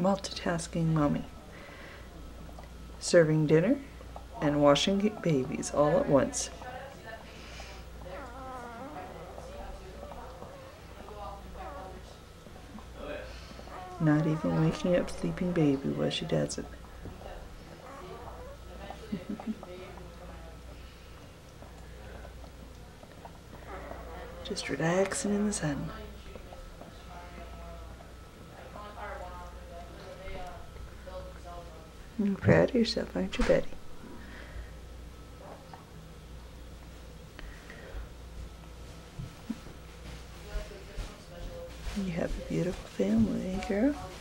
multitasking mommy. Serving dinner and washing babies all at once. Not even waking up sleeping baby while she does it. Just relaxing in the sun. You're proud of yourself, aren't you, Betty? You have a beautiful family, girl.